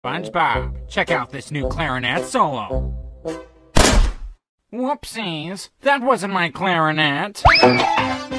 SpongeBob, check out this new clarinet solo. Whoopsies, that wasn't my clarinet.